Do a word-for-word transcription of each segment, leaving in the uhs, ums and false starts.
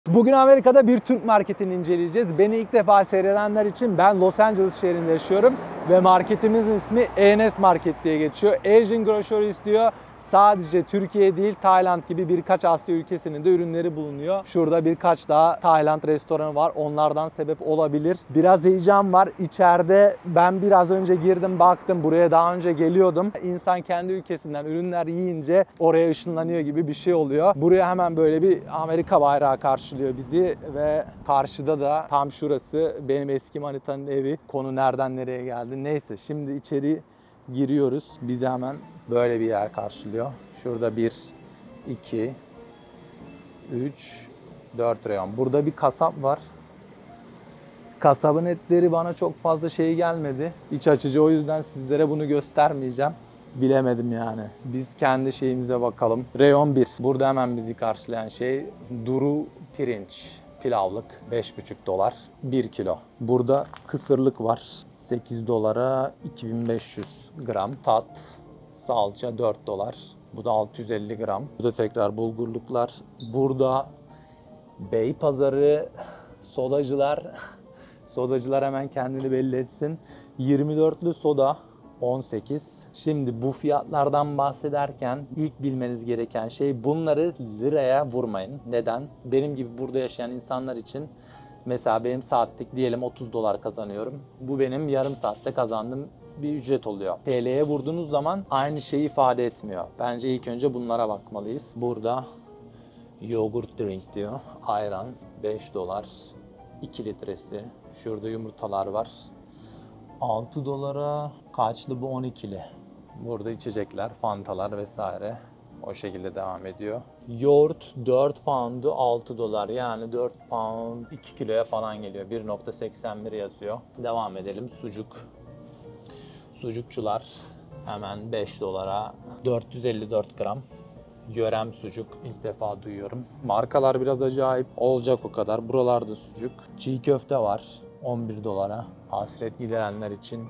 Bugün Amerika'da bir Türk marketini inceleyeceğiz. Beni ilk defa seyredenler için ben Los Angeles şehrinde yaşıyorum ve marketimizin ismi A and S Market diye geçiyor. Asian Groceries diyor. Sadece Türkiye değil, Tayland gibi birkaç Asya ülkesinin de ürünleri bulunuyor. Şurada birkaç daha Tayland restoranı var. Onlardan sebep olabilir. Biraz heyecan var. İçeride ben biraz önce girdim, baktım. Buraya daha önce geliyordum. İnsan kendi ülkesinden ürünler yiyince oraya ışınlanıyor gibi bir şey oluyor. Buraya hemen böyle bir Amerika bayrağı karşılıyor bizi ve karşıda da tam şurası benim eski manitanın evi. Konu nereden nereye geldi. Neyse, şimdi içeri giriyoruz. Bizi hemen böyle bir yer karşılıyor. Şurada bir, iki, üç, dört reyon. Burada bir kasap var. Kasabın etleri bana çok fazla şey gelmedi. İç açıcı, o yüzden sizlere bunu göstermeyeceğim. Bilemedim yani. Biz kendi şeyimize bakalım. Reyon bir. Burada hemen bizi karşılayan şey duru pirinç. Pilavlık beş buçuk dolar bir kilo. Burada kısırlık var. sekiz dolara iki bin beş yüz gram. Tat, salça dört dolar. Bu da altı yüz elli gram. Burada tekrar bulgurluklar. Burada Beypazarı sodacılar. Sodacılar hemen kendini belli etsin. yirmi dörtlü soda on sekiz. Şimdi bu fiyatlardan bahsederken ilk bilmeniz gereken şey, bunları liraya vurmayın. Neden? Benim gibi burada yaşayan insanlar için mesela benim saatlik diyelim otuz dolar kazanıyorum. Bu benim yarım saatte kazandığım bir ücret oluyor. T L'ye vurduğunuz zaman aynı şeyi ifade etmiyor. Bence ilk önce bunlara bakmalıyız. Burada yogurt drink diyor. Ayran beş dolar. iki litresi. Şurada yumurtalar var. altı dolara kaçlı bu? on ikili. Burada içecekler, fantalar vesaire. O şekilde devam ediyor. Yoğurt dört pound'u altı dolar. Yani dört pound iki kiloya falan geliyor. bir nokta seksen bir yazıyor. Devam edelim. Sucuk. Sucukçular hemen beş dolara dört yüz elli dört gram. Yörem sucuk ilk defa duyuyorum. Markalar biraz acayip. Olacak o kadar. Buralarda sucuk. Çiğ köfte var on bir dolara. Hasret giderenler için.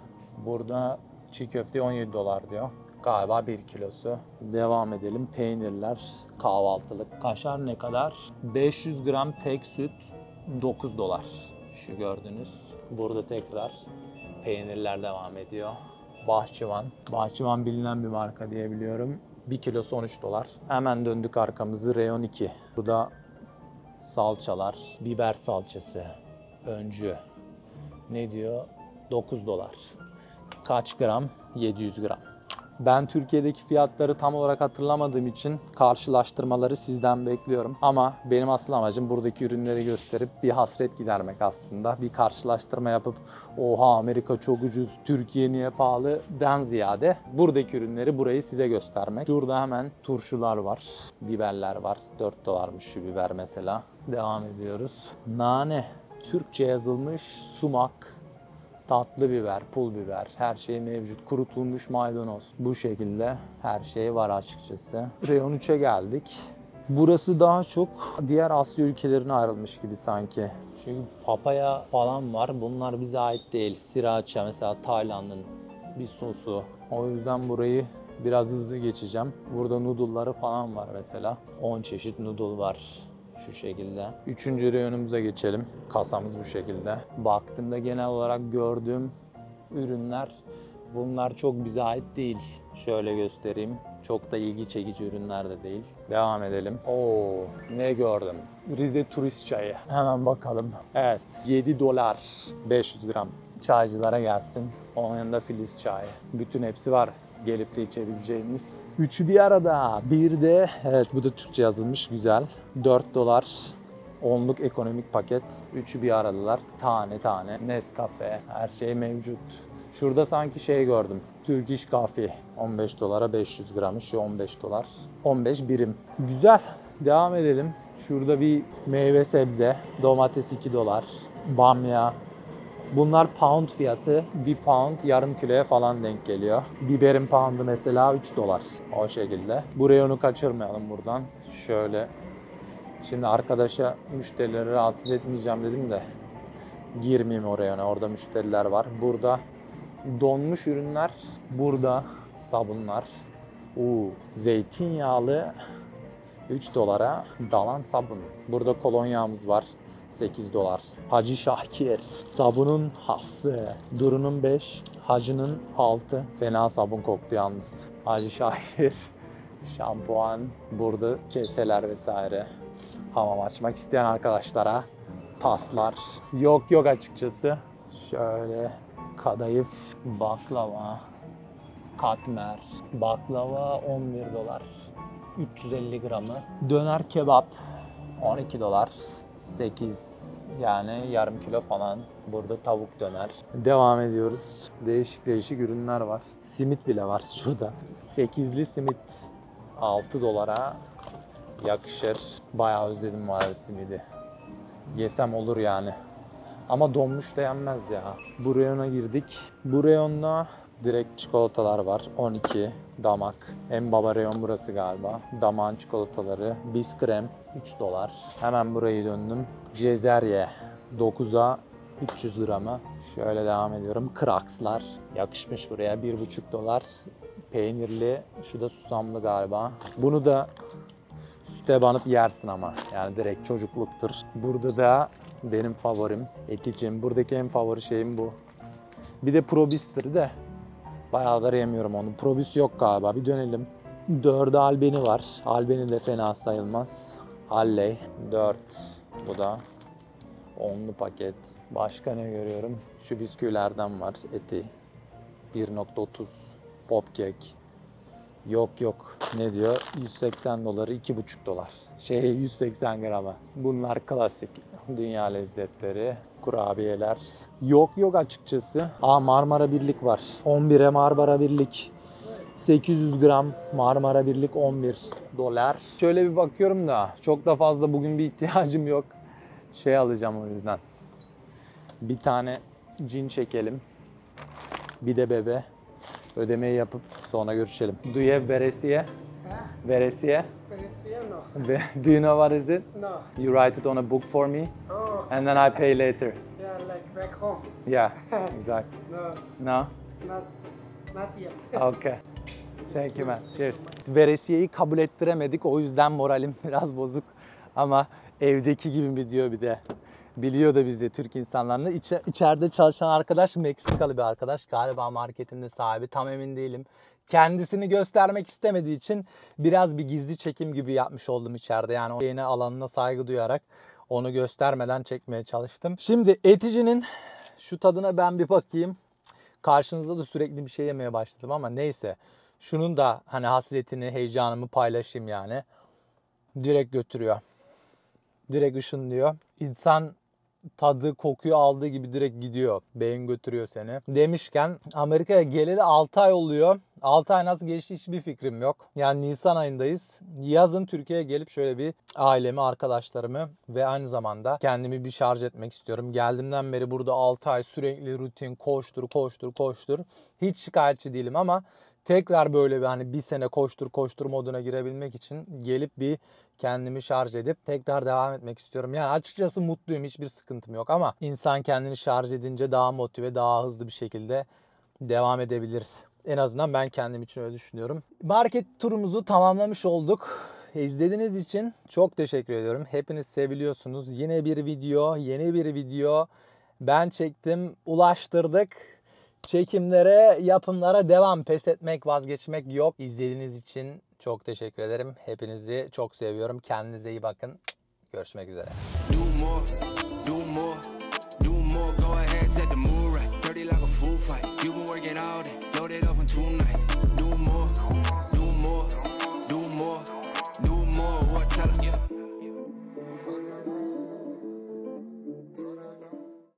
Burada çiğ köfte on yedi dolar diyor. Galiba bir kilosu. Devam edelim. Peynirler, kahvaltılık. Kaşar ne kadar? beş yüz gram tek süt dokuz dolar. Şu gördüğünüz. Burada tekrar peynirler devam ediyor. Bahçıvan. Bahçıvan bilinen bir marka diye biliyorum. bir kilosu on üç dolar. Hemen döndük arkamızı. Reyon iki. Burada salçalar, biber salçası, öncü. Ne diyor? dokuz dolar. Kaç gram? yedi yüz gram. Ben Türkiye'deki fiyatları tam olarak hatırlamadığım için karşılaştırmaları sizden bekliyorum. Ama benim asıl amacım buradaki ürünleri gösterip bir hasret gidermek aslında. Bir karşılaştırma yapıp oha Amerika çok ucuz, Türkiye niye pahalı den ziyade buradaki ürünleri, burayı size göstermek. Şurada hemen turşular var, biberler var. dört dolarmış şu biber mesela. Devam ediyoruz. Nane, Türkçe yazılmış sumak. Tatlı biber, pul biber, her şey mevcut. Kurutulmuş maydanoz. Bu şekilde her şey var açıkçası. Reyon üçe geldik. Burası daha çok diğer Asya ülkelerine ayrılmış gibi sanki. Çünkü papaya falan var. Bunlar bize ait değil. Sriracha mesela Tayland'ın bir sosu. O yüzden burayı biraz hızlı geçeceğim. Burada noodle'ları falan var mesela. on çeşit noodle var. Şu şekilde. Üçüncü reyonumuza geçelim. Kasamız bu şekilde. Baktığımda genel olarak gördüğüm ürünler, bunlar çok bize ait değil. Şöyle göstereyim. Çok da ilgi çekici ürünler de değil. Devam edelim. Oo, ne gördüm? Rize turist çayı. Hemen bakalım. Evet, yedi dolar beş yüz gram. Çaycılara gelsin. Onun yanında Filiz çayı. Bütün hepsi var. Gelip de içebileceğimiz. Üçü bir arada. Bir de, evet bu da Türkçe yazılmış, güzel. dört dolar onluk ekonomik paket. Üçü bir aradalar. Tane tane. Nescafe. Her şey mevcut. Şurada sanki şey gördüm. Turkish Coffee. on beş dolara beş yüz gramı. Şu on beş dolar. on beş birim. Güzel. Devam edelim. Şurada bir meyve sebze. Domates iki dolar. Bamya. Bunlar pound fiyatı. Bir pound yarım kiloya falan denk geliyor. Biberin poundu mesela üç dolar. O şekilde. Bu reyonu kaçırmayalım buradan. Şöyle. Şimdi arkadaşa müşterileri rahatsız etmeyeceğim dedim de girmeyeyim o reyona. Orada müşteriler var. Burada donmuş ürünler. Burada sabunlar. Uuu, zeytinyağlı üç dolara Dalan sabun. Burada kolonyamız var. sekiz dolar. Hacı Şakir. Sabunun hası. Duru'nun beş. Hacı'nın altı. Fena sabun koktu yalnız. Hacı Şakir. Şampuan. Burada keseler vesaire. Hamam açmak isteyen arkadaşlara paslar. Yok yok açıkçası. Şöyle kadayıf, baklava, katmer. Baklava on bir dolar. üç yüz elli gramı. Döner kebap on iki dolar. sekiz yani yarım kilo falan. Burada tavuk döner. Devam ediyoruz. Değişik değişik ürünler var. Simit bile var şurada. sekizli simit altı dolara yakışır. Bayağı özledim var simidi. Yesem olur yani. Ama donmuş da yenmez ya. Bu reyona girdik. Bu reyonda direkt çikolatalar var. on iki damak. En baba reyon burası galiba. Damağın çikolataları. Biskrem üç dolar. Hemen burayı döndüm. Cezerye dokuza üç yüz gramı. Şöyle devam ediyorum. Krakslar. Yakışmış buraya. bir buçuk dolar. Peynirli. Şu da susamlı galiba. Bunu da süte banıp yersin ama. Yani direkt çocukluktur. Burada da benim favorim Eticim. Buradaki en favori şeyim bu. Bir de Probis'tir de. Bayağıdır yemiyorum onu. Probis yok galiba. Bir dönelim. dörde Albeni var. Albeni de fena sayılmaz. Alley. dört. Bu da onlu paket. Başka ne görüyorum? Şu bisküvilerden var. Eti. bir nokta otuz. Popkek. Yok yok. Ne diyor? yüz seksen doları iki buçuk dolar. Şey yüz seksen grama. Bunlar klasik dünya lezzetleri. Kurabiyeler. Yok yok açıkçası. Aa Marmara Birlik var. on bire Marmara Birlik. sekiz yüz gram Marmara Birlik on bir dolar. Şöyle bir bakıyorum da çok da fazla bugün bir ihtiyacım yok. Şey alacağım o yüzden. Bir tane cin çekelim. Bir de bebe. Ödemeyi yapıp sonra görüşelim. Do you have veresiye? Veresiye? Veresiye no. Do you know what is it? No. You write it on a book for me Oh, and then I pay later. yeah, like back home. Yeah, exactly. No, No? not, not yet. Okay. Thank you man. Cheers. Veresiyeyi kabul ettiremedik. O yüzden moralim biraz bozuk. Ama evdeki gibi mi diyor bir de. Biliyor da bizi Türk insanlarını. İçe, içeride çalışan arkadaş Meksikalı bir arkadaş. Galiba marketinde sahibi. Tam emin değilim. Kendisini göstermek istemediği için biraz bir gizli çekim gibi yapmış oldum içeride. Yani o yeni alanına saygı duyarak onu göstermeden çekmeye çalıştım. Şimdi Etici'nin şu tadına ben bir bakayım. Karşınızda da sürekli bir şey yemeye başladım ama neyse. Şunun da hani hasretini, heyecanımı paylaşayım yani. Direkt götürüyor. Direkt ışınlıyor. İnsan tadı, kokuyu aldığı gibi direkt gidiyor. Beyin götürüyor seni. Demişken Amerika'ya geleli altı ay oluyor. altı ay nasıl geçti hiçbir fikrim yok. Yani Nisan ayındayız. Yazın Türkiye'ye gelip şöyle bir ailemi, arkadaşlarımı ve aynı zamanda kendimi bir şarj etmek istiyorum. Geldiğimden beri burada altı ay sürekli rutin, koştur, koştur, koştur. Hiç şikayetçi değilim ama tekrar böyle bir hani bir sene koştur koştur moduna girebilmek için gelip bir kendimi şarj edip tekrar devam etmek istiyorum. Yani açıkçası mutluyum, hiçbir sıkıntım yok ama insan kendini şarj edince daha motive, daha hızlı bir şekilde devam edebilir. En azından ben kendim için öyle düşünüyorum. Market turumuzu tamamlamış olduk. İzlediğiniz için çok teşekkür ediyorum. Hepiniz seviliyorsunuz. Yine bir video, yeni bir video. Ben çektim, ulaştırdık. Çekimlere, yapımlara devam. Pes etmek, vazgeçmek yok. İzlediğiniz için çok teşekkür ederim. Hepinizi çok seviyorum. Kendinize iyi bakın. Görüşmek üzere. Do more, do more.